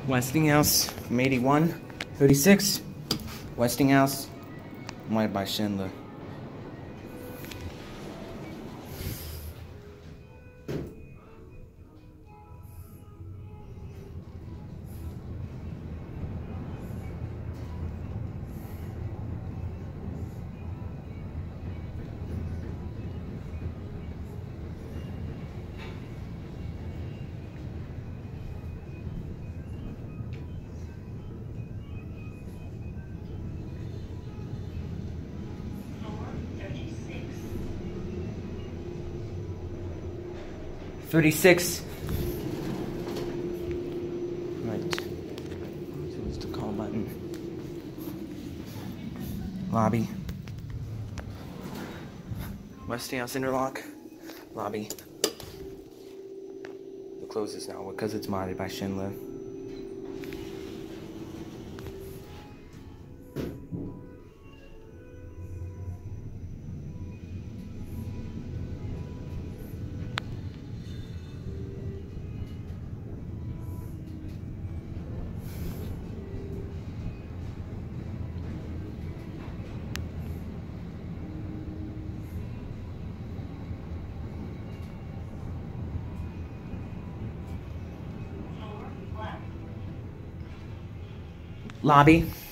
Westinghouse from 81. 36. Westinghouse, made by Schindler. $36. Right. Use the call button. Lobby. Westinghouse interlock. Lobby. We'll close this now because it's modded by Schindler. Lobby.